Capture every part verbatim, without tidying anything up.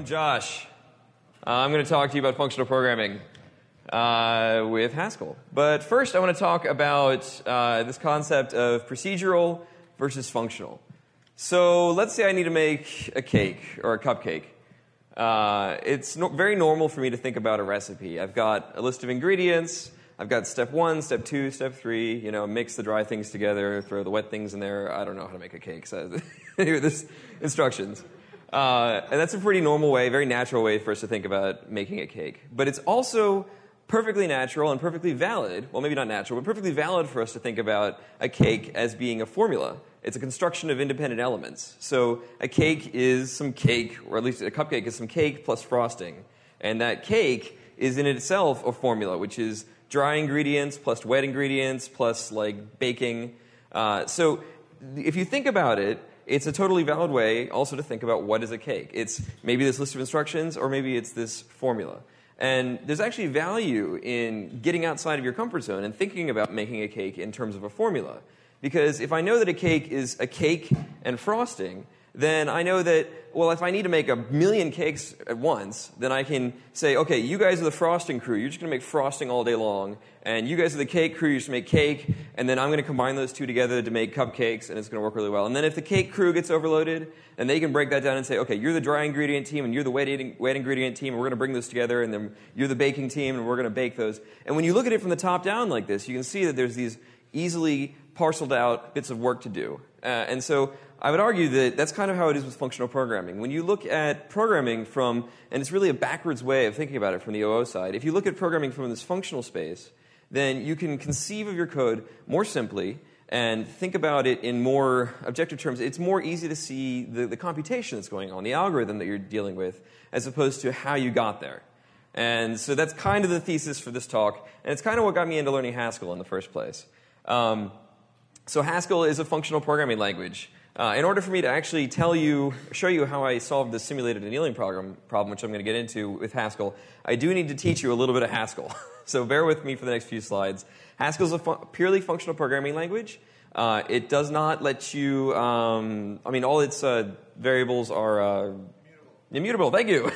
Josh. Uh, I'm going to talk to you about functional programming uh, with Haskell. But first, I want to talk about uh, this concept of procedural versus functional. So let's say I need to make a cake or a cupcake. Uh, it's no very normal for me to think about a recipe. I've got a list of ingredients. I've got step one, step two, step three. You know, mix the dry things together, throw the wet things in there. I don't know how to make a cake. So anyway, there's instructions. Uh, and that's a pretty normal way, very natural way for us to think about making a cake. But it's also perfectly natural and perfectly valid, well, maybe not natural, but perfectly valid for us to think about a cake as being a formula. It's a construction of independent elements. So a cake is some cake, or at least a cupcake is some cake plus frosting. And that cake is in itself a formula, which is dry ingredients plus wet ingredients plus like baking. Uh, so if you think about it, it's a totally valid way also to think about what is a cake. It's maybe this list of instructions, or maybe it's this formula. And there's actually value in getting outside of your comfort zone and thinking about making a cake in terms of a formula. Because if I know that a cake is a cake and frosting, then I know that, well, if I need to make a million cakes at once, then I can say, okay, you guys are the frosting crew. You're just going to make frosting all day long. And you guys are the cake crew. You just make cake. And then I'm going to combine those two together to make cupcakes, and it's going to work really well. And then if the cake crew gets overloaded, then they can break that down and say, okay, you're the dry ingredient team, and you're the wet, wet ingredient team, and we're going to bring those together. And then you're the baking team, and we're going to bake those. And when you look at it from the top down like this, you can see that there's these easily parceled out bits of work to do. Uh, and so I would argue that that's kind of how it is with functional programming. When you look at programming from, and it's really a backwards way of thinking about it from the O O side, if you look at programming from this functional space, then you can conceive of your code more simply and think about it in more objective terms. It's more easy to see the, the computation that's going on, the algorithm that you're dealing with, as opposed to how you got there. And so that's kind of the thesis for this talk, and it's kind of what got me into learning Haskell in the first place. Um, so Haskell is a functional programming language. Uh, in order for me to actually tell you, show you how I solved the simulated annealing problem, problem, which I'm going to get into with Haskell, I do need to teach you a little bit of Haskell. So bear with me for the next few slides. Haskell is a fu purely functional programming language. Uh, it does not let you, um, I mean, all its uh, variables are uh, immutable. Thank you.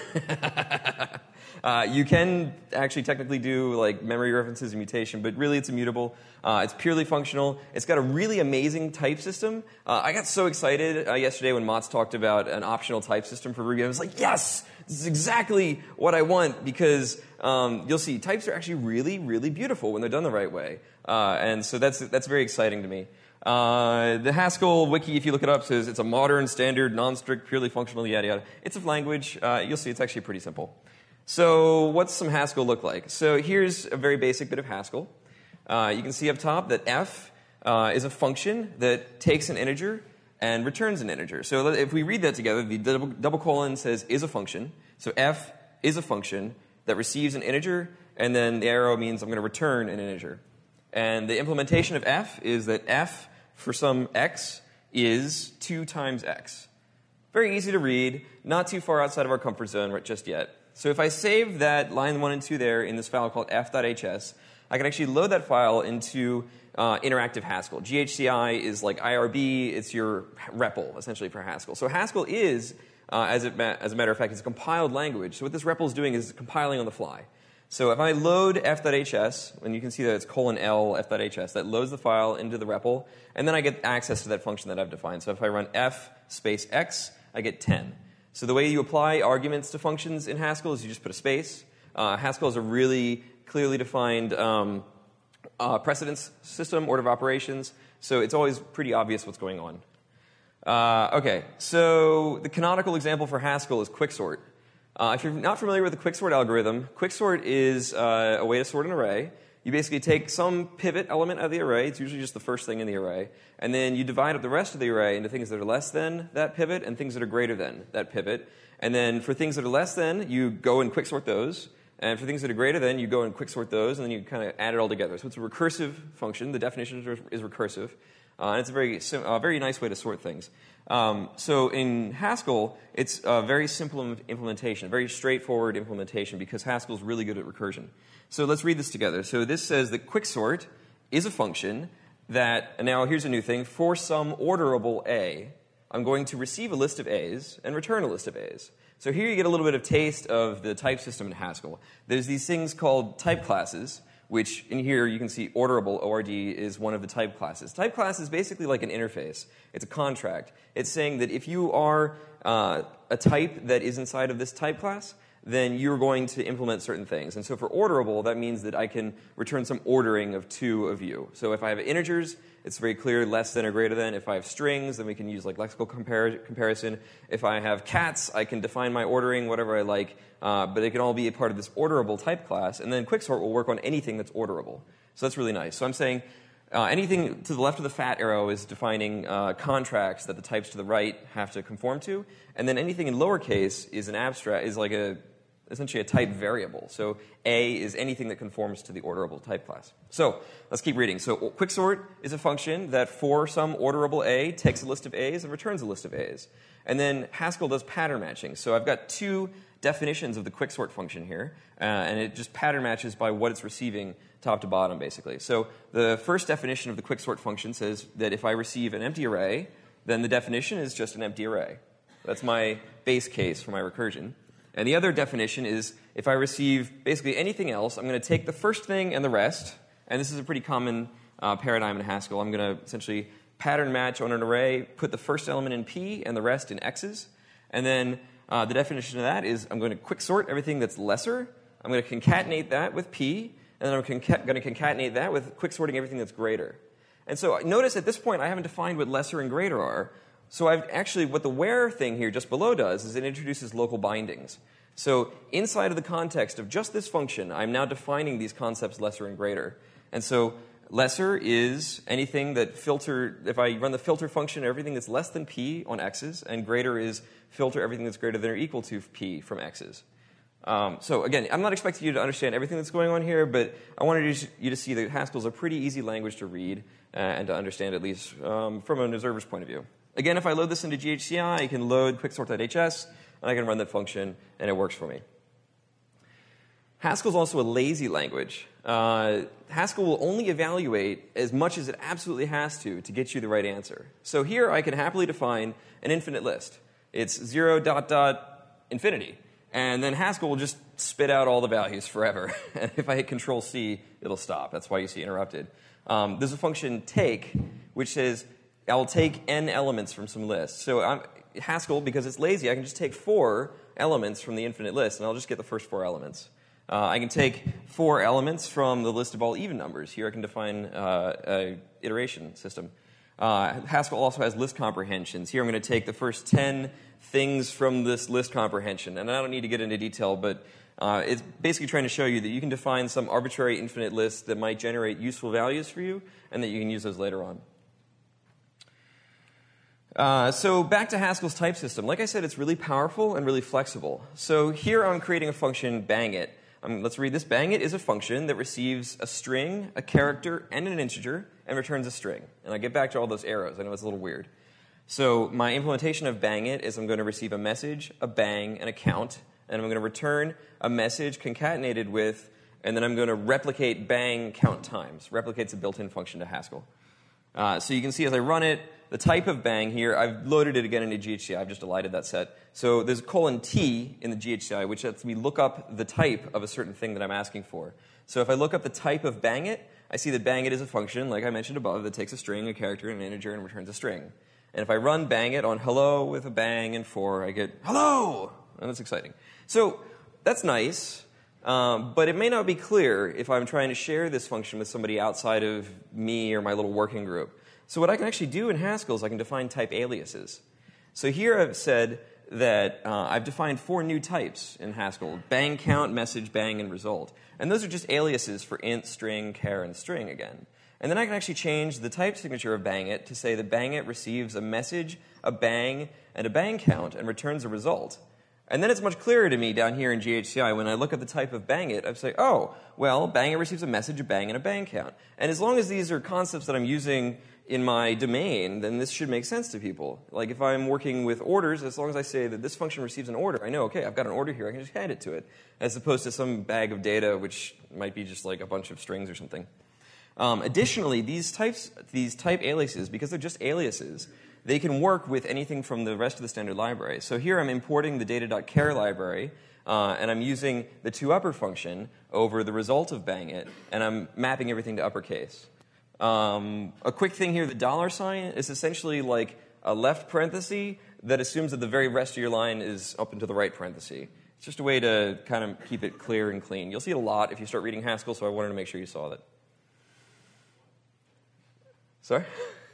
Uh, you can actually technically do like memory references and mutation, but really it's immutable. Uh, it's purely functional. It's got a really amazing type system. Uh, I got so excited uh, yesterday when Mats talked about an optional type system for Ruby. I was like, yes, this is exactly what I want, because um, you'll see types are actually really, really beautiful when they're done the right way. Uh, and so that's, that's very exciting to me. Uh, the Haskell wiki, if you look it up, says it's a modern, standard, non-strict, purely functional, yada, yada. It's a language. Uh, you'll see it's actually pretty simple. So what's some Haskell look like? So here's a very basic bit of Haskell. Uh, you can see up top that f uh, is a function that takes an integer and returns an integer. So if we read that together, the double, double colon says is a function. So f is a function that receives an integer, and then the arrow means I'm going to return an integer. And the implementation of f is that f for some x is two times x. Very easy to read, not too far outside of our comfort zone just yet. So if I save that line one and two there in this file called f dot h s, I can actually load that file into uh, interactive Haskell. G H C I is like I R B. It's your R E P L, essentially, for Haskell. So Haskell is, uh, as, it as a matter of fact, it's a compiled language. So what this R E P L is doing is compiling on the fly. So if I load f dot h s, and you can see that it's colon L f dot h s, that loads the file into the R E P L, and then I get access to that function that I've defined. So if I run f space x, I get ten. So the way you apply arguments to functions in Haskell is you just put a space. Uh, Haskell is a really clearly defined um, uh, precedence system, order of operations. So it's always pretty obvious what's going on. Uh, OK, so the canonical example for Haskell is quicksort. Uh, if you're not familiar with the quicksort algorithm, quicksort is uh, a way to sort an array. You basically take some pivot element of the array. It's usually just the first thing in the array. And then you divide up the rest of the array into things that are less than that pivot and things that are greater than that pivot. And then for things that are less than, you go and quicksort those. And for things that are greater than, you go and quicksort those, and then you kind of add it all together. So it's a recursive function. The definition is recursive. Uh, and it's a very, uh, very nice way to sort things. Um, so in Haskell, it's a very simple implementation, a very straightforward implementation, because Haskell is really good at recursion. So let's read this together. So this says that quicksort is a function that, and now here's a new thing, for some orderable a, I'm going to receive a list of A's and return a list of A's. So here you get a little bit of taste of the type system in Haskell. There's these things called type classes, which in here you can see orderable, O R D, is one of the type classes. Type class is basically like an interface. It's a contract. It's saying that if you are uh, a type that is inside of this type class, then you're going to implement certain things. And so for orderable, that means that I can return some ordering of two of you. So if I have integers, it's very clear, less than or greater than. If I have strings, then we can use like lexical compar comparison. If I have cats, I can define my ordering, whatever I like. Uh, but it can all be a part of this orderable type class. And then quicksort will work on anything that's orderable. So that's really nice. So I'm saying uh, anything to the left of the fat arrow is defining uh, contracts that the types to the right have to conform to. And then anything in lowercase is an abstract, is like a essentially a type variable. So A is anything that conforms to the orderable type class. So let's keep reading. So quicksort is a function that for some orderable A takes a list of A's and returns a list of A's. And then Haskell does pattern matching. So I've got two definitions of the quicksort function here, uh, and it just pattern matches by what it's receiving top to bottom, basically. So the first definition of the quicksort function says that if I receive an empty array, then the definition is just an empty array. That's my base case for my recursion. And the other definition is if I receive basically anything else, I'm going to take the first thing and the rest. And this is a pretty common uh, paradigm in Haskell. I'm going to essentially pattern match on an array, put the first element in P and the rest in X's. And then uh, the definition of that is I'm going to quicksort everything that's lesser. I'm going to concatenate that with P. And then I'm conca going to concatenate that with quicksorting everything that's greater. And so notice at this point I haven't defined what lesser and greater are. So I've actually, what the where thing here just below does is it introduces local bindings. So inside of the context of just this function, I'm now defining these concepts lesser and greater. And so lesser is anything that filter, if I run the filter function, everything that's less than P on X's, and greater is filter everything that's greater than or equal to P from X's. Um, so again, I'm not expecting you to understand everything that's going on here, but I wanted you to see that Haskell's a pretty easy language to read uh, and to understand, at least um, from an observer's point of view. Again, if I load this into G H C I, I can load quicksort.hs, and I can run that function, and it works for me. Haskell's also a lazy language. Uh, Haskell will only evaluate as much as it absolutely has to to get you the right answer. So here I can happily define an infinite list. It's zero dot dot infinity. And then Haskell will just spit out all the values forever. And if I hit Control C, it'll stop. That's why you see interrupted. Um, there's a function take, which says I'll take n elements from some list. So I'm, Haskell, because it's lazy, I can just take four elements from the infinite list, and I'll just get the first four elements. Uh, I can take four elements from the list of all even numbers. Here I can define uh, an iteration system. Uh, Haskell also has list comprehensions. Here I'm going to take the first ten things from this list comprehension. And I don't need to get into detail, but uh, it's basically trying to show you that you can define some arbitrary infinite list that might generate useful values for you, and that you can use those later on. Uh, so back to Haskell's type system. Like I said, it's really powerful and really flexible. So here I'm creating a function, bangit. Um, let's read this. Bangit is a function that receives a string, a character, and an integer, and returns a string. And I'll get back to all those arrows. I know it's a little weird. So my implementation of bangit is I'm going to receive a message, a bang, and a count. And I'm going to return a message concatenated with, and then I'm going to replicate bang count times. Replicate's a built-in function to Haskell. Uh, so you can see as I run it, the type of bang here, I've loaded it again into G H C I. I've just deleted that set. So there's a colon T in the G H C I, which lets me look up the type of a certain thing that I'm asking for. So if I look up the type of bangit, I see that bangit is a function, like I mentioned above, that takes a string, a character, and an integer, and returns a string. And if I run bangit on hello with a bang and for, I get hello! And that's exciting. So that's nice. Um, but it may not be clear if I'm trying to share this function with somebody outside of me or my little working group. So what I can actually do in Haskell is I can define type aliases. So here I've said that uh, I've defined four new types in Haskell: bang, count, message, bang, and result. And those are just aliases for int, string, char, and string again. And then I can actually change the type signature of bangit to say that bangit receives a message, a bang, and a bang count, and returns a result. And then it's much clearer to me down here in G H C I when I look at the type of bangit, I say, oh, well, bangit receives a message, a bang, and a bang count. And as long as these are concepts that I'm using in my domain, then this should make sense to people. Like if I'm working with orders, as long as I say that this function receives an order, I know, okay, I've got an order here, I can just hand it to it, as opposed to some bag of data which might be just like a bunch of strings or something. Um, additionally, these types, these type aliases, because they're just aliases, they can work with anything from the rest of the standard library. So here I'm importing the data.char library, uh, and I'm using the toUpper function over the result of bang it, and I'm mapping everything to uppercase. Um, a quick thing here, the dollar sign is essentially like a left parenthesis that assumes that the very rest of your line is up into the right parenthesis. It's just a way to kind of keep it clear and clean. You'll see it a lot if you start reading Haskell, so I wanted to make sure you saw that. Sorry?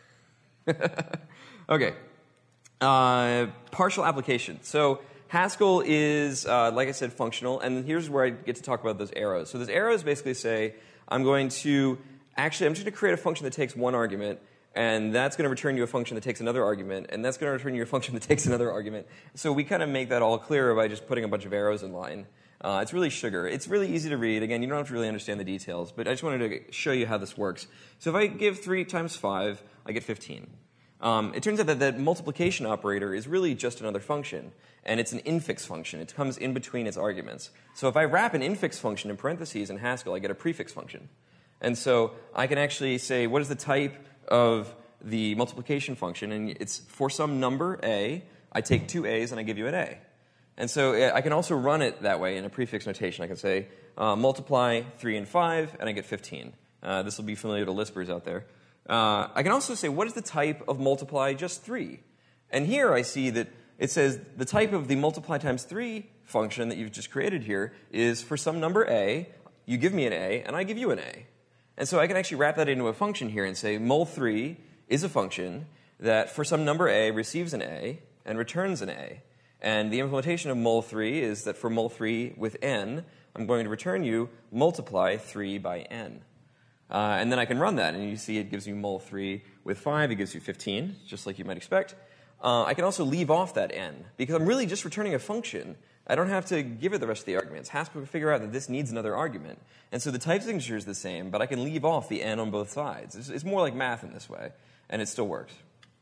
Okay. Uh, partial application. So Haskell is, uh, like I said, functional, and here's where I get to talk about those arrows. So those arrows basically say, I'm going to, actually, I'm just going to create a function that takes one argument, and that's going to return you a function that takes another argument, and that's going to return you a function that takes another argument. So we kind of make that all clear by just putting a bunch of arrows in line. Uh, it's really sugar. It's really easy to read. Again, you don't have to really understand the details, but I just wanted to show you how this works. So if I give three times five, I get fifteen. Um, it turns out that that multiplication operator is really just another function, and it's an infix function. It comes in between its arguments. So if I wrap an infix function in parentheses in Haskell, I get a prefix function. And so I can actually say, what is the type of the multiplication function? And it's for some number, a, I take two a's and I give you an a. And so I can also run it that way in a prefix notation. I can say, uh, multiply three and five, and I get fifteen. Uh, this will be familiar to Lispers out there. Uh, I can also say, what is the type of multiply just three? And here I see that it says the type of the multiply times three function that you've just created here is for some number a, you give me an a, and I give you an a. And so I can actually wrap that into a function here and say mul three is a function that for some number a receives an a and returns an a. And the implementation of mul three is that for mul three with n, I'm going to return you multiply three by n. Uh, and then I can run that, and you see it gives you mul three with five, it gives you fifteen, just like you might expect. Uh, I can also leave off that n, because I'm really just returning a function. I don't have to give it the rest of the arguments. Haskell can figure out that this needs another argument. And so the type signature is the same, but I can leave off the n on both sides. It's, it's more like math in this way, and it still works.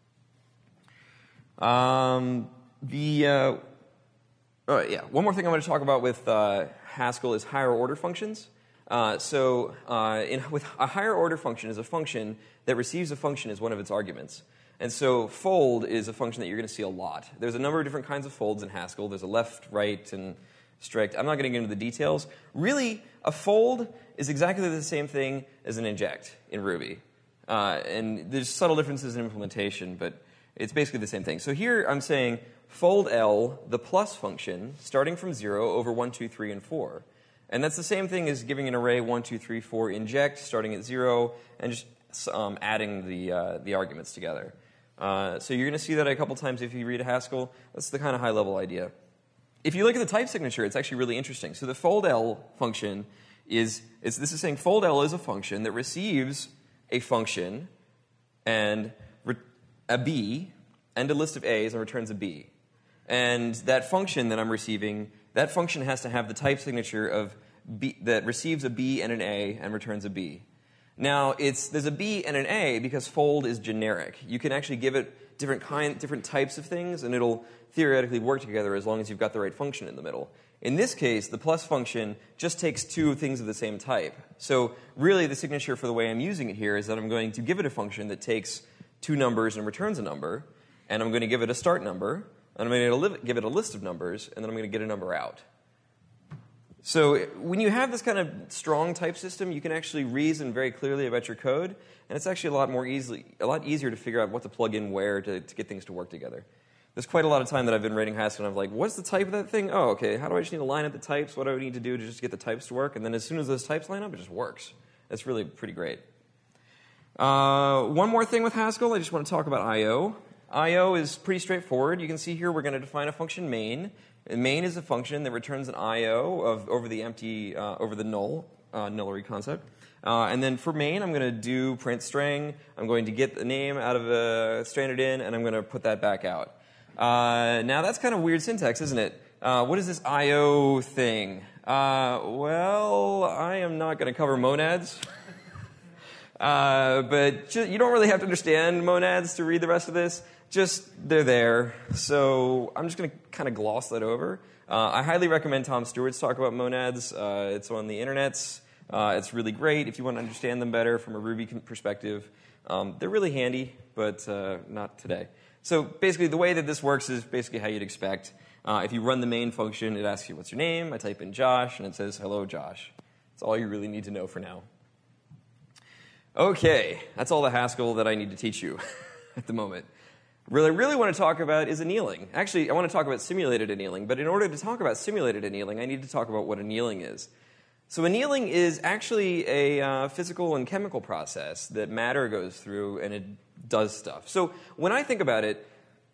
Um, the, uh, oh, yeah, one more thing I want to talk about with uh, Haskell is higher order functions. Uh, so uh, in, with a higher order function is a function that receives a function as one of its arguments. And so fold is a function that you're going to see a lot. There's a number of different kinds of folds in Haskell. There's a left, right, and strict. I'm not going to get into the details. Really, a fold is exactly the same thing as an inject in Ruby. Uh, and there's subtle differences in implementation, but it's basically the same thing. So here I'm saying fold L, the plus function, starting from zero over one, two, three, and four. And that's the same thing as giving an array one, two, three, four inject, starting at zero, and just um, adding the, uh, the arguments together. Uh, so you're going to see that a couple times if you read Haskell. That's the kind of high-level idea. If you look at the type signature, it's actually really interesting. So the fold L function is, is this is saying fold L is a function that receives a function and re a b and a list of a's and returns a b. And that function that I'm receiving, that function has to have the type signature of b that receives a b and an a and returns a b. Now, it's, there's a b and an a because fold is generic. You can actually give it different kind, different types of things, and it'll theoretically work together as long as you've got the right function in the middle. In this case, the plus function just takes two things of the same type. So really, the signature for the way I'm using it here is that I'm going to give it a function that takes two numbers and returns a number, and I'm going to give it a start number, and I'm going to give it a list of numbers, and then I'm going to get a number out. So when you have this kind of strong type system, you can actually reason very clearly about your code, and it's actually a lot more easily, a lot easier to figure out what to plug in where to, to get things to work together. There's quite a lot of time that I've been writing Haskell, and I'm like, what's the type of that thing? Oh, okay, how do I just need to line up the types? What do I need to do to just get the types to work? And then as soon as those types line up, it just works. That's really pretty great. Uh, one more thing with Haskell, I just want to talk about I O. I O is pretty straightforward. You can see here we're going to define a function main. And main is a function that returns an I O of over the empty, uh, over the null, uh, nullery concept. Uh, and then for main, I'm going to do print string. I'm going to get the name out of a stranded in, and I'm going to put that back out. Uh, now that's kind of weird syntax, isn't it? Uh, what is this I O thing? Uh, well, I am not going to cover monads. uh, but ju you don't really have to understand monads to read the rest of this. Just, they're there. So I'm just going to kind of gloss that over. Uh, I highly recommend Tom Stewart's talk about monads. Uh, it's on the internets. Uh, it's really great if you want to understand them better from a Ruby perspective. Um, they're really handy, but uh, not today. So basically, the way that this works is basically how you'd expect. Uh, if you run the main function, it asks you, what's your name? I type in Josh, and it says, hello, Josh. That's all you really need to know for now. OK, that's all the Haskell that I need to teach you at the moment. What I really want to talk about is annealing. Actually, I want to talk about simulated annealing. But in order to talk about simulated annealing, I need to talk about what annealing is. So annealing is actually a uh, physical and chemical process that matter goes through, and it does stuff. So when I think about it,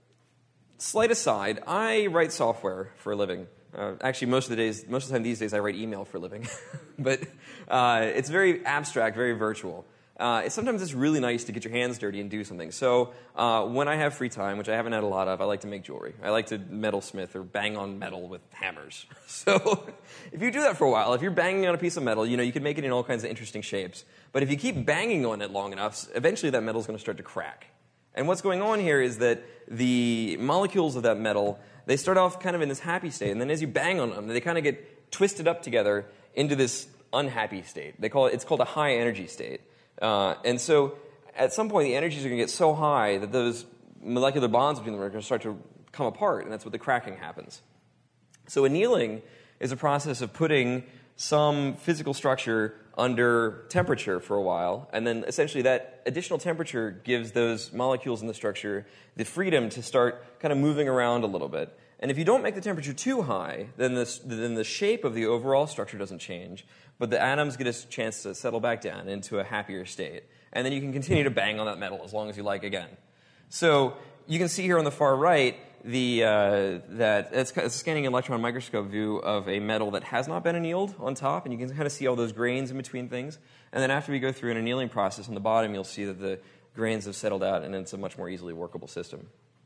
slight aside, I write software for a living. Uh, actually, most of the days, most of the time these days, I write email for a living. But uh, it's very abstract, very virtual. Uh, it's, sometimes it's really nice to get your hands dirty and do something. So uh, when I have free time, which I haven't had a lot of, I like to make jewelry. I like to metalsmith or bang on metal with hammers. So if you do that for a while, if you're banging on a piece of metal, you know, you can make it in all kinds of interesting shapes. But if you keep banging on it long enough, eventually that metal's going to start to crack. And what's going on here is that the molecules of that metal, they start off kind of in this happy state, and then as you bang on them, they kind of get twisted up together into this unhappy state. They call it, it's called a high energy state. Uh, and so at some point, the energies are going to get so high that those molecular bonds between them are going to start to come apart, and that's what the cracking happens. So annealing is a process of putting some physical structure under temperature for a while, and then essentially that additional temperature gives those molecules in the structure the freedom to start kind of moving around a little bit. And if you don't make the temperature too high, then the, then the shape of the overall structure doesn't change, but the atoms get a chance to settle back down into a happier state. And then you can continue to bang on that metal as long as you like again. So you can see here on the far right the, uh, that it's a scanning electron microscope view of a metal that has not been annealed on top, and you can kind of see all those grains in between things. And then after we go through an annealing process on the bottom, you'll see that the grains have settled out, and it's a much more easily workable system.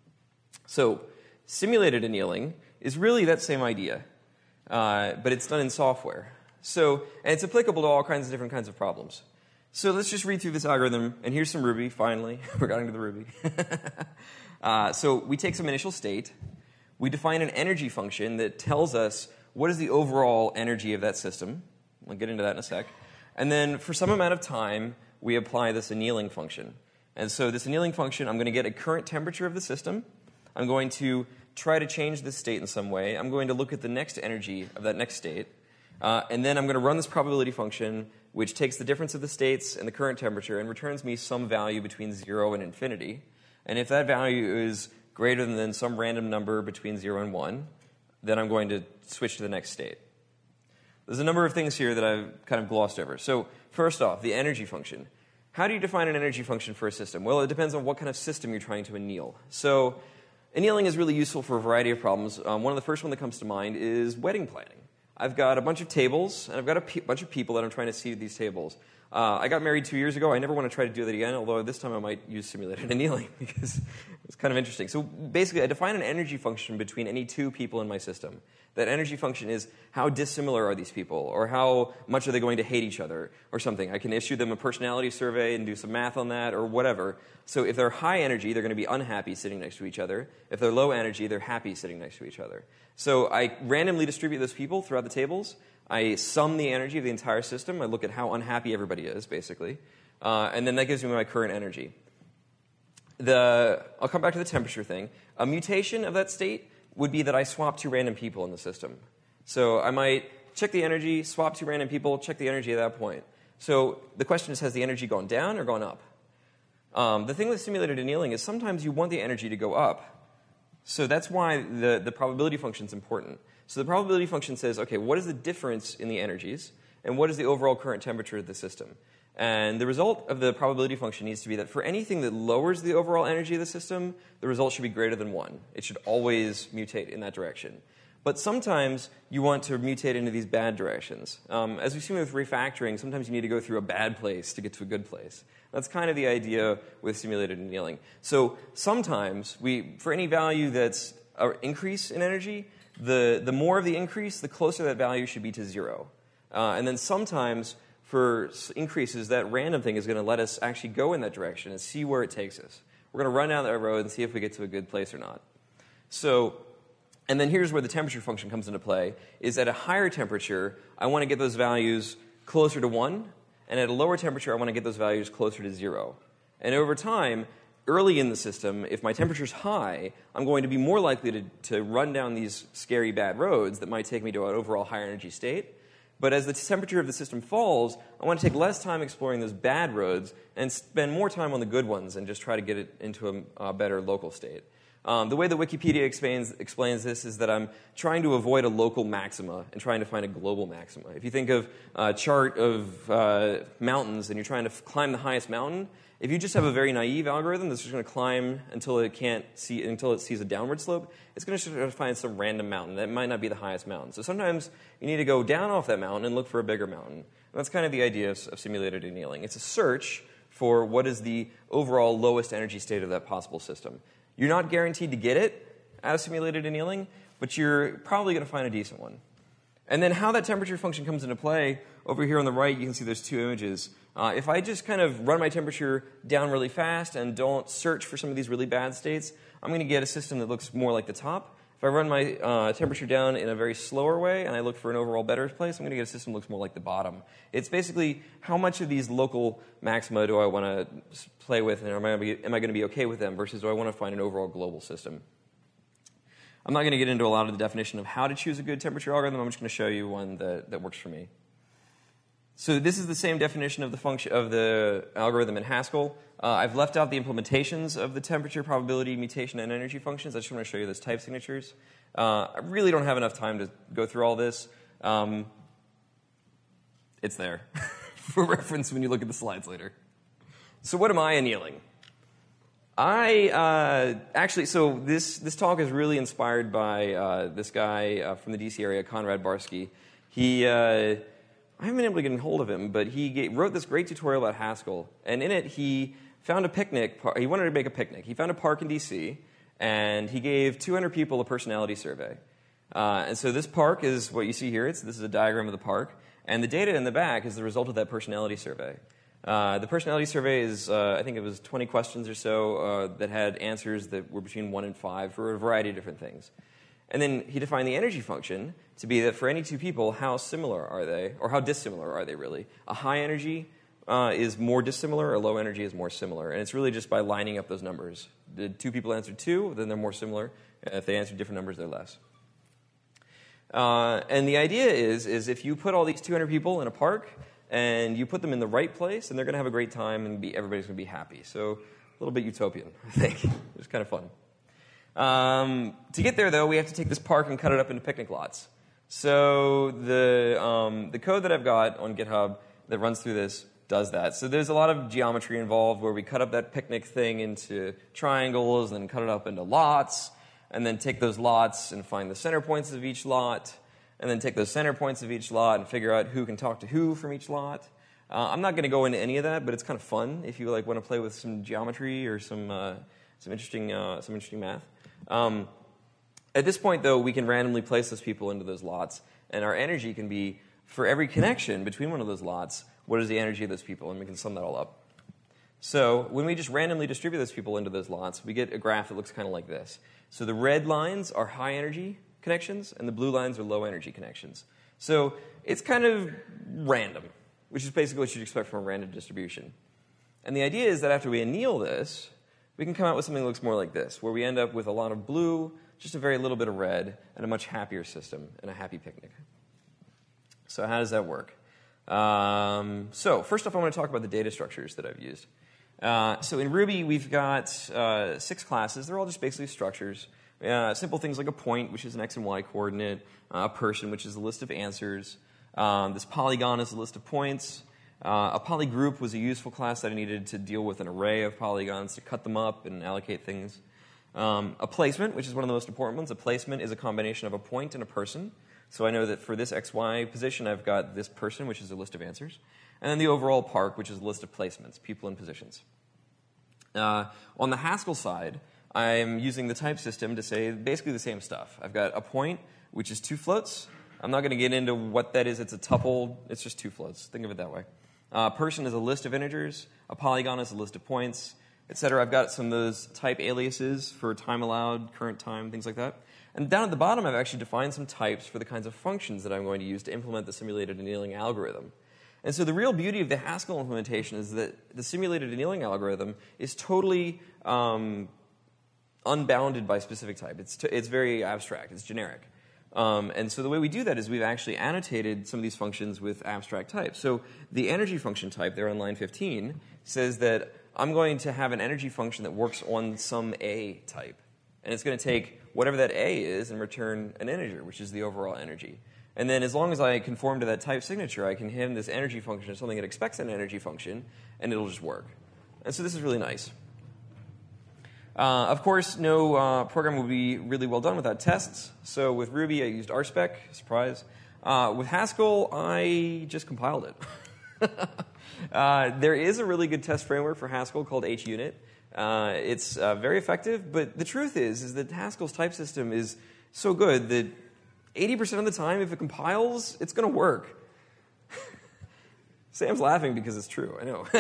So simulated annealing is really that same idea, uh, but it's done in software. So, and it's applicable to all kinds of different kinds of problems. So let's just read through this algorithm, and here's some Ruby, finally. We're getting to the Ruby. uh, so we take some initial state. We define an energy function that tells us what is the overall energy of that system. I'll get into that in a sec. And then for some amount of time, we apply this annealing function. And so this annealing function, I'm going to get a current temperature of the system. I'm going to try to change this state in some way. I'm going to look at the next energy of that next state. Uh, and then I'm going to run this probability function, which takes the difference of the states and the current temperature and returns me some value between zero and infinity. And if that value is greater than some random number between zero and one, then I'm going to switch to the next state. There's a number of things here that I've kind of glossed over. So first off, the energy function. How do you define an energy function for a system? Well, it depends on what kind of system you're trying to anneal. So annealing is really useful for a variety of problems. Um, one of the first one that comes to mind is wedding planning. I've got a bunch of tables, and I've got a pe- bunch of people that I'm trying to see these tables. Uh, I got married two years ago. I never want to try to do that again, although this time I might use simulated annealing because it's kind of interesting. So basically, I define an energy function between any two people in my system. That energy function is how dissimilar are these people, or how much are they going to hate each other, or something. I can issue them a personality survey and do some math on that, or whatever. So if they're high energy, they're going to be unhappy sitting next to each other. If they're low energy, they're happy sitting next to each other. So I randomly distribute those people throughout the tables. I sum the energy of the entire system. I look at how unhappy everybody is, basically. Uh, and then that gives me my current energy. The, I'll come back to the temperature thing. A mutation of that state would be that I swap two random people in the system. So I might check the energy, swap two random people, check the energy at that point. So the question is, has the energy gone down or gone up? Um, the thing with simulated annealing is sometimes you want the energy to go up. So that's why the, the probability function is important. So the probability function says, okay, what is the difference in the energies, and what is the overall current temperature of the system? And the result of the probability function needs to be that for anything that lowers the overall energy of the system, the result should be greater than one. It should always mutate in that direction. But sometimes you want to mutate into these bad directions. Um, as we've seen with refactoring, sometimes you need to go through a bad place to get to a good place. That's kind of the idea with simulated annealing. So sometimes, we, for any value that's an increase in energy, the, the more of the increase, the closer that value should be to zero. Uh, and then sometimes, for increases, that random thing is going to let us actually go in that direction and see where it takes us. We're going to run down that road and see if we get to a good place or not. So, and then here's where the temperature function comes into play, is at a higher temperature, I want to get those values closer to one, and at a lower temperature, I want to get those values closer to zero. And over time, early in the system, if my temperature's high, I'm going to be more likely to, to run down these scary bad roads that might take me to an overall higher energy state. But as the temperature of the system falls, I want to take less time exploring those bad roads and spend more time on the good ones and just try to get it into a, a better local state. Um, the way that Wikipedia explains, explains this is that I'm trying to avoid a local maxima and trying to find a global maxima. If you think of a chart of uh, mountains and you're trying to f- climb the highest mountain, if you just have a very naive algorithm that's just going to climb until it can't see until it sees a downward slope, it's going to try to find some random mountain that might not be the highest mountain. So sometimes you need to go down off that mountain and look for a bigger mountain. And that's kind of the idea of, of simulated annealing. It's a search for what is the overall lowest energy state of that possible system. You're not guaranteed to get it out of simulated annealing, but you're probably going to find a decent one. And then how that temperature function comes into play, over here on the right, you can see there's two images. Uh, if I just kind of run my temperature down really fast and don't search for some of these really bad states, I'm going to get a system that looks more like the top. If I run my uh, temperature down in a very slower way and I look for an overall better place, I'm going to get a system that looks more like the bottom. It's basically how much of these local maxima do I want to play with, and am I, am I going to be okay with them, versus do I want to find an overall global system? I'm not going to get into a lot of the definition of how to choose a good temperature algorithm. I'm just going to show you one that, that works for me. So this is the same definition of the function of the algorithm in Haskell. Uh, I've left out the implementations of the temperature, probability, mutation, and energy functions. I just want to show you those type signatures. Uh, I really don't have enough time to go through all this. Um, it's there for reference when you look at the slides later. So what am I annealing? I uh, actually, so this, this talk is really inspired by uh, this guy uh, from the D C area, Konrad Barsky. He... Uh, I haven't been able to get a hold of him, but he gave, wrote this great tutorial about Haskell, and in it he found a picnic. He wanted to make a picnic. He found a park in D C, and he gave two hundred people a personality survey. Uh, and so this park is what you see here. It's, this is a diagram of the park, and the data in the back is the result of that personality survey. Uh, the personality survey is, uh, I think it was twenty questions or so uh, that had answers that were between one and five for a variety of different things. And then he defined the energy function to be that for any two people, how similar are they, or how dissimilar are they really? A high energy uh, is more dissimilar, a low energy is more similar. And it's really just by lining up those numbers. Did two people answer two, then they're more similar. If they answered different numbers, they're less. Uh, and the idea is, is if you put all these two hundred people in a park, and you put them in the right place, and they're going to have a great time, and be, everybody's going to be happy. So a little bit utopian, I think. It's kind of fun. Um, to get there, though, we have to take this park and cut it up into picnic lots. So the, um, the code that I've got on GitHub that runs through this does that. So there's a lot of geometry involved where we cut up that picnic thing into triangles and then cut it up into lots, and then take those lots and find the center points of each lot, and then take those center points of each lot and figure out who can talk to who from each lot. Uh, I'm not going to go into any of that, but it's kind of fun if you like want to play with some geometry or some uh, some interesting uh, some interesting math. Um, at this point, though, we can randomly place those people into those lots, and our energy can be, for every connection between one of those lots, what is the energy of those people, and we can sum that all up. So when we just randomly distribute those people into those lots, we get a graph that looks kind of like this. So the red lines are high energy connections, and the blue lines are low energy connections. So it's kind of random, which is basically what you'd expect from a random distribution. And the idea is that after we anneal this, we can come out with something that looks more like this, where we end up with a lot of blue, just a very little bit of red, and a much happier system, and a happy picnic. So how does that work? Um, so first off, I want to talk about the data structures that I've used. Uh, so in Ruby, we've got uh, six classes. They're all just basically structures. Uh, simple things like a point, which is an x and y coordinate, uh, a person, which is a list of answers. Um, this polygon is a list of points. Uh, a polygroup was a useful class that I needed to deal with an array of polygons to cut them up and allocate things. Um, a placement, which is one of the most important ones. A placement is a combination of a point and a person. So I know that for this x y position, I've got this person, which is a list of answers. And then the overall park, which is a list of placements, people and positions. Uh, on the Haskell side, I'm using the type system to say basically the same stuff. I've got a point, which is two floats. I'm not going to get into what that is. It's a tuple. It's just two floats. Think of it that way. Uh, person is a list of integers. A polygon is a list of points, et cetera. I've got some of those type aliases for time allowed, current time, things like that. And down at the bottom, I've actually defined some types for the kinds of functions that I'm going to use to implement the simulated annealing algorithm. And so the real beauty of the Haskell implementation is that the simulated annealing algorithm is totally um, unbounded by specific type. It's, t it's very abstract. It's generic. Um, and so the way we do that is we've actually annotated some of these functions with abstract types. So the energy function type there on line fifteen says that I'm going to have an energy function that works on some A type. And it's going to take whatever that A is and return an integer, which is the overall energy. And then as long as I conform to that type signature, I can hand this energy function to something that expects an energy function, and it'll just work. And so this is really nice. Uh, of course, no uh, program will be really well done without tests. So with Ruby, I used R spec, surprise. Uh, with Haskell, I just compiled it. uh, there is a really good test framework for Haskell called H unit. Uh, it's uh, very effective, but the truth is, is that Haskell's type system is so good that eighty percent of the time, if it compiles, it's going to work. Sam's laughing because it's true, I know.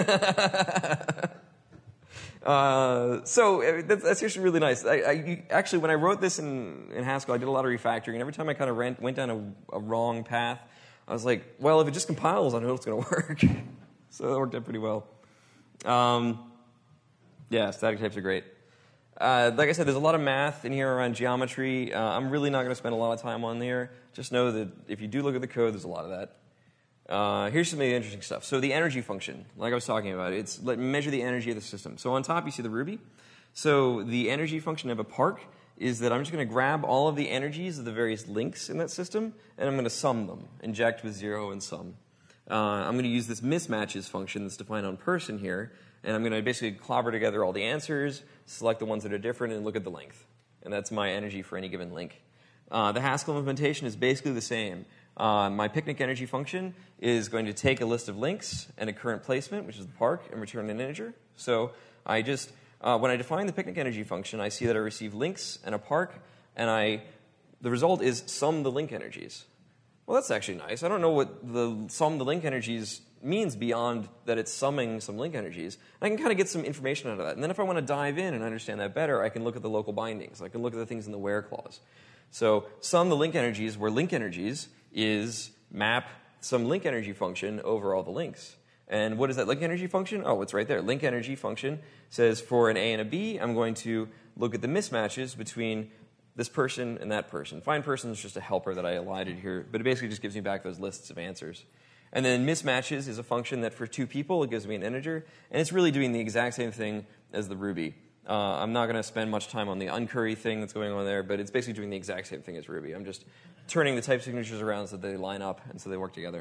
uh, so that's, that's actually really nice. I, I, actually, when I wrote this in, in Haskell, I did a lot of refactoring, and every time I kind of ran, went down a, a wrong path, I was like, well, if it just compiles, I know it's going to work. So that worked out pretty well. Um, yeah, static types are great. Uh, like I said, there's a lot of math in here around geometry. Uh, I'm really not going to spend a lot of time on here. Just know that if you do look at the code, there's a lot of that. Uh, here's some of the interesting stuff. So the energy function, like I was talking about, it's let measure the energy of the system. So on top, you see the Ruby. So the energy function of a park is that I'm just going to grab all of the energies of the various links in that system, and I'm going to sum them, inject with zero and sum. Uh, I'm going to use this mismatches function that's defined on person here, and I'm going to basically clobber together all the answers, select the ones that are different, and look at the length. And that's my energy for any given link. Uh, the Haskell implementation is basically the same. Uh, my picnic energy function is going to take a list of links and a current placement, which is the park, and return an integer. So I just, uh, when I define the picnic energy function, I see that I receive links and a park, and I, the result is sum the link energies. Well, that's actually nice. I don't know what the sum the link energies means beyond that it's summing some link energies. I can kind of get some information out of that. And then if I want to dive in and understand that better, I can look at the local bindings. I can look at the things in the where clause. So sum the link energies, where link energies is map some link energy function over all the links. And what is that link energy function? Oh, it's right there. Link energy function says for an A and a B, I'm going to look at the mismatches between this person and that person. Find person is just a helper that I elided here, but it basically just gives me back those lists of answers. And then mismatches is a function that for two people, it gives me an integer, and it's really doing the exact same thing as the Ruby. Uh, I'm not going to spend much time on the uncurry thing that's going on there, but it's basically doing the exact same thing as Ruby. I'm just turning the type signatures around so that they line up and so they work together.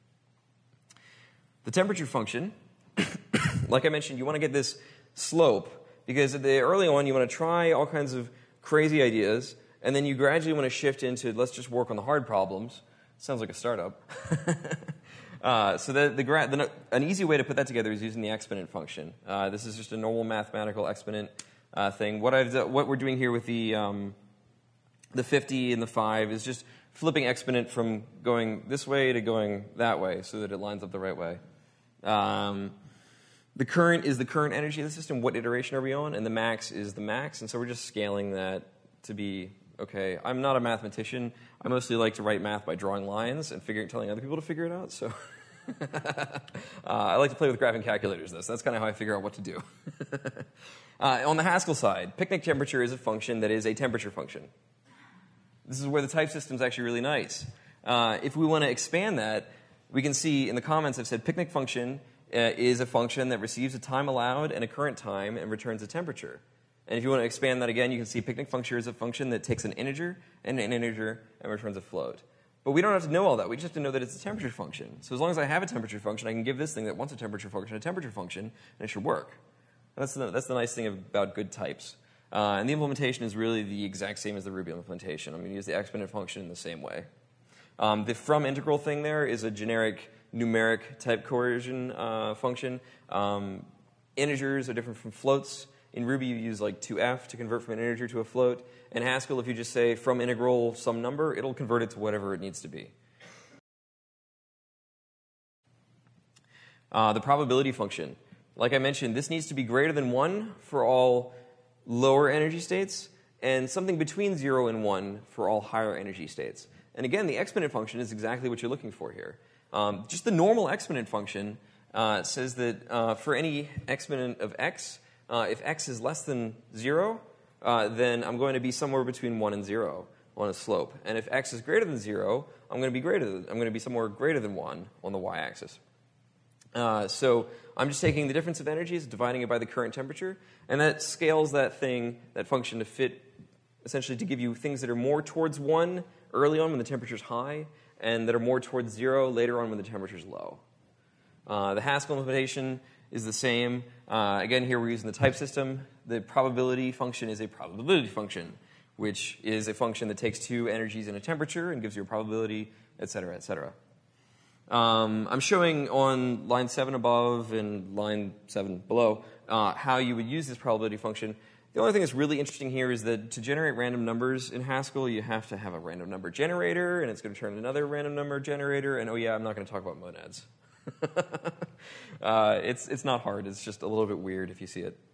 The temperature function, like I mentioned, you want to get this slope, because at the early on, you want to try all kinds of crazy ideas, and then you gradually want to shift into, let's just work on the hard problems. Sounds like a startup. uh, so the, the, the, an easy way to put that together is using the exponent function. Uh, this is just a normal mathematical exponent uh, thing. What, I've, what we're doing here with the, um, the fifty and the five is just flipping exponent from going this way to going that way so that it lines up the right way. Um, the current is the current energy of the system. What iteration are we on? And the max is the max. And so we're just scaling that to be, okay, I'm not a mathematician. I mostly like to write math by drawing lines and figuring, telling other people to figure it out. So uh, I like to play with graphing calculators, though. So that's kind of how I figure out what to do. uh, on the Haskell side, picnic temperature is a function that is a temperature function. This is where the type system is actually really nice. Uh, if we want to expand that, we can see in the comments I've said picnic function uh, is a function that receives a time allowed and a current time and returns a temperature. And if you want to expand that again, you can see picnic function is a function that takes an integer and an integer and returns a float. But we don't have to know all that. We just have to know that it's a temperature function. So as long as I have a temperature function, I can give this thing that wants a temperature function a temperature function, and it should work. And that's the, that's the nice thing about good types. Uh, and the implementation is really the exact same as the Ruby implementation. I'm going to use the exponent function in the same way. Um, the from integral thing there is a generic numeric type coercion uh, function. Um, integers are different from floats. In Ruby, you use like two F to convert from an integer to a float. In Haskell, if you just say from integral some number, it'll convert it to whatever it needs to be. Uh, the probability function. Like I mentioned, this needs to be greater than one for all lower energy states, and something between zero and one for all higher energy states. And again, the exponent function is exactly what you're looking for here. Um, just the normal exponent function uh, says that uh, for any exponent of x, uh, if x is less than zero, uh, then I'm going to be somewhere between one and zero on a slope. And if x is greater than zero, I'm going to be greater than, I'm going to be somewhere greater than one on the y-axis. Uh, so I'm just taking the difference of energies, dividing it by the current temperature, and that scales that thing, that function, to fit, essentially to give you things that are more towards one early on when the temperature's high, and that are more towards zero later on when the temperature's low. Uh, the Haskell implementation is the same. Uh, again, here we're using the type system. The probability function is a probability function, which is a function that takes two energies and a temperature and gives you a probability, et cetera, et cetera. Um, I'm showing on line seven above and line seven below uh, how you would use this probability function. The only thing that's really interesting here is that to generate random numbers in Haskell, you have to have a random number generator, and it's going to turn another random number generator. And oh yeah, I'm not going to talk about monads. uh, it's it's not hard. It's just a little bit weird if you see it.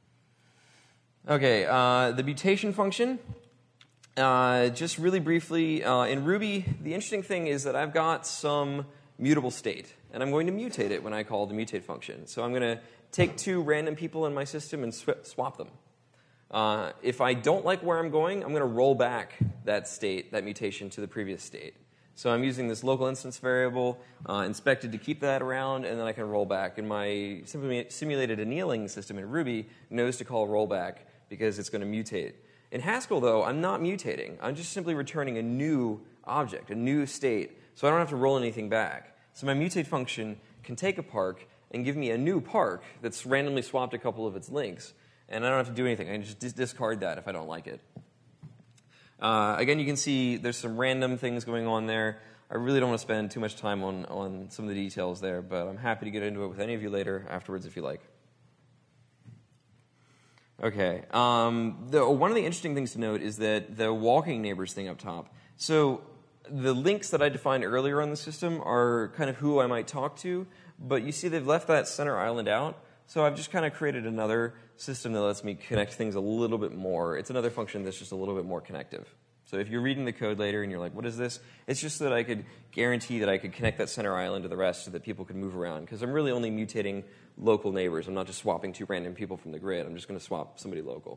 Okay, uh, the mutation function. Uh, just really briefly, uh, in Ruby, the interesting thing is that I've got some mutable state, and I'm going to mutate it when I call the mutate function. So I'm going to take two random people in my system and sw swap them. Uh, if I don't like where I'm going, I'm going to roll back that state, that mutation, to the previous state. So I'm using this local instance variable uh, inspected to keep that around, and then I can roll back. And my simulated annealing system in Ruby knows to call rollback because it's going to mutate. In Haskell, though, I'm not mutating. I'm just simply returning a new object, a new state, so I don't have to roll anything back. So my mutate function can take a park and give me a new park that's randomly swapped a couple of its links, and I don't have to do anything. I can just dis discard that if I don't like it. Uh, again, you can see there's some random things going on there. I really don't want to spend too much time on, on some of the details there, but I'm happy to get into it with any of you later afterwards if you like. Okay. Um, the, one of the interesting things to note is that the walking neighbors thing up top. So the links that I defined earlier on the system are kind of who I might talk to, but you see they've left that center island out. So I've just kind of created another system that lets me connect things a little bit more. It's another function that's just a little bit more connective. So if you're reading the code later and you're like, what is this? It's just so that I could guarantee that I could connect that center island to the rest so that people could move around. Because I'm really only mutating local neighbors. I'm not just swapping two random people from the grid. I'm just going to swap somebody local.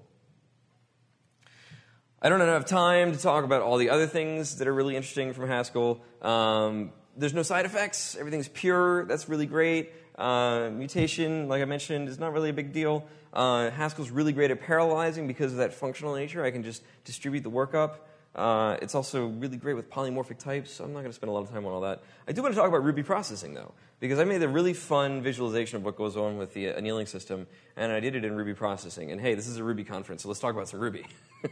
I don't have enough time to talk about all the other things that are really interesting from Haskell. Um, there's no side effects. Everything's pure. That's really great. Uh, mutation, like I mentioned, is not really a big deal. Uh, Haskell's really great at parallelizing because of that functional nature. I can just distribute the workup. Uh, it's also really great with polymorphic types, so I'm not going to spend a lot of time on all that. I do want to talk about Ruby processing, though, because I made a really fun visualization of what goes on with the annealing system, and I did it in Ruby processing. And hey, this is a Ruby conference, so let's talk about some Ruby.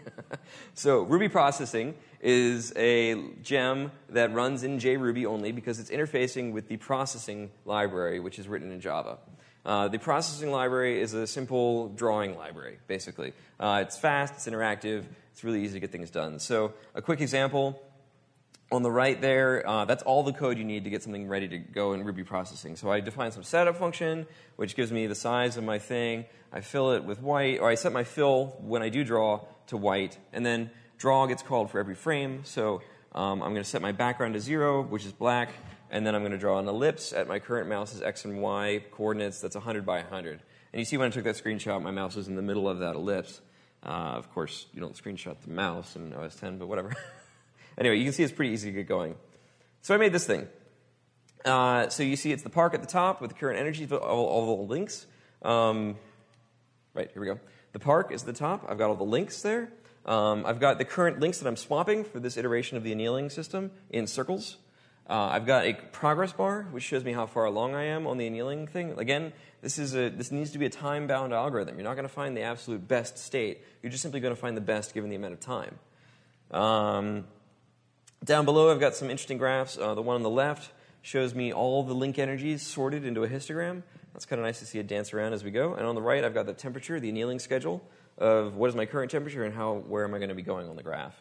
So Ruby processing is a gem that runs in JRuby only because it's interfacing with the processing library, which is written in Java. Uh, the processing library is a simple drawing library, basically. Uh, it's fast, it's interactive, it's really easy to get things done. So a quick example, on the right there, uh, that's all the code you need to get something ready to go in Ruby processing. So I define some setup function, which gives me the size of my thing. I fill it with white, or I set my fill when I do draw to white, and then draw gets called for every frame. So um, I'm going to set my background to zero, which is black, and then I'm going to draw an ellipse at my current mouse's x and y coordinates. That's one hundred by one hundred. And you see when I took that screenshot, my mouse was in the middle of that ellipse. Uh, of course, you don't screenshot the mouse in O S ten, but whatever. Anyway, you can see it's pretty easy to get going. So I made this thing. Uh, so you see it's the park at the top with the current energy, all, all the links. Um, right, here we go. The park is at the top. I've got all the links there. Um, I've got the current links that I'm swapping for this iteration of the annealing system in circles. Uh, I've got a progress bar, which shows me how far along I am on the annealing thing. Again, this, is a, this needs to be a time-bound algorithm. You're not going to find the absolute best state. You're just simply going to find the best given the amount of time. Um, down below, I've got some interesting graphs. Uh, the one on the left shows me all the link energies sorted into a histogram. That's kind of nice to see it dance around as we go. And on the right, I've got the temperature, the annealing schedule of what is my current temperature and how, where am I going to be going on the graph.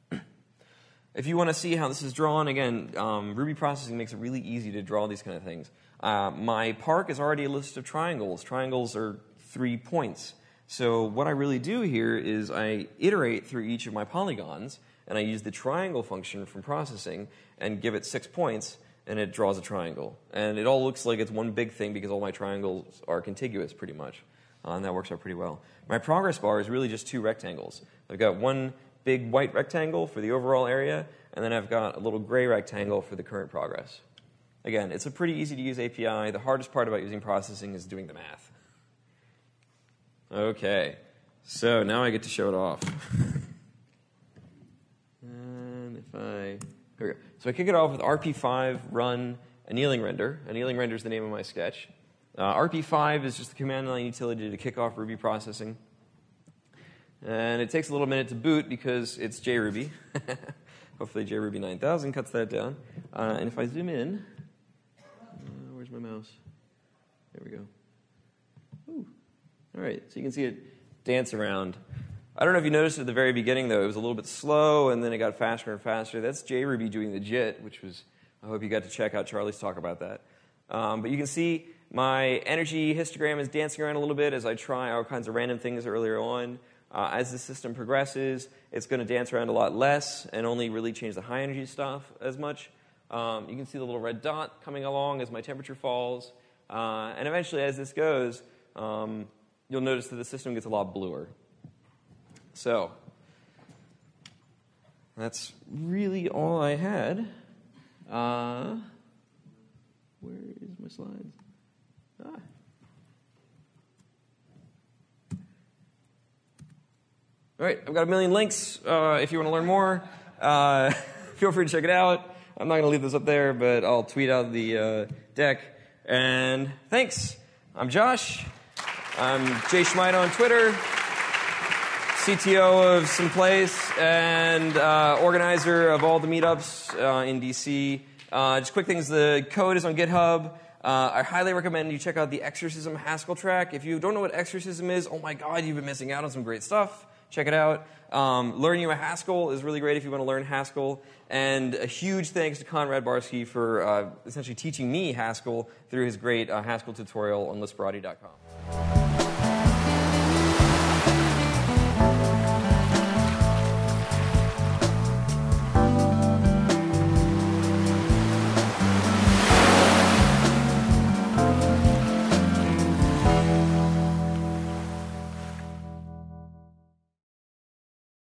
If you want to see how this is drawn, again, um, Ruby processing makes it really easy to draw these kind of things. Uh, my park is already a list of triangles. Triangles are three points. So what I really do here is I iterate through each of my polygons, and I use the triangle function from processing and give it six points. and it draws a triangle. And it all looks like it's one big thing because all my triangles are contiguous pretty much. Uh, and that works out pretty well. My progress bar is really just two rectangles. I've got one big white rectangle for the overall area, and then I've got a little gray rectangle for the current progress. Again, it's a pretty easy to use A P I. The hardest part about using processing is doing the math. Okay, so now I get to show it off. And if I, here we go. So I kick it off with R P five run annealing render. Annealing render is the name of my sketch. Uh, R P five is just the command line utility to kick off Ruby processing. And it takes a little minute to boot because it's JRuby. Hopefully JRuby nine thousand cuts that down. Uh, and if I zoom in, uh, where's my mouse? There we go. Ooh. All right, so you can see it dance around. I don't know if you noticed at the very beginning, though, it was a little bit slow, and then it got faster and faster. That's JRuby doing the JIT, which was, I hope you got to check out Charlie's talk about that. Um, but you can see my energy histogram is dancing around a little bit as I try all kinds of random things earlier on. Uh, as the system progresses, it's going to dance around a lot less and only really change the high energy stuff as much. Um, you can see the little red dot coming along as my temperature falls. Uh, and eventually, as this goes, um, you'll notice that the system gets a lot bluer. So that's really all I had. Uh, where is my slides? Ah. All right, I've got a million links. Uh, if you want to learn more, uh, feel free to check it out. I'm not going to leave this up there, but I'll tweet out the uh, deck. And thanks. I'm Josh. I'm Jay Szmajda on Twitter, C T O of Someplace, and uh, organizer of all the meetups uh, in D C. Uh, just quick things, the code is on GitHub. Uh, I highly recommend you check out the Exorcism Haskell track. If you don't know what Exorcism is, oh my god, you've been missing out on some great stuff. Check it out. Um, learning about Haskell is really great if you want to learn Haskell. And a huge thanks to Conrad Barsky for uh, essentially teaching me Haskell through his great uh, Haskell tutorial on Lisparati dot com.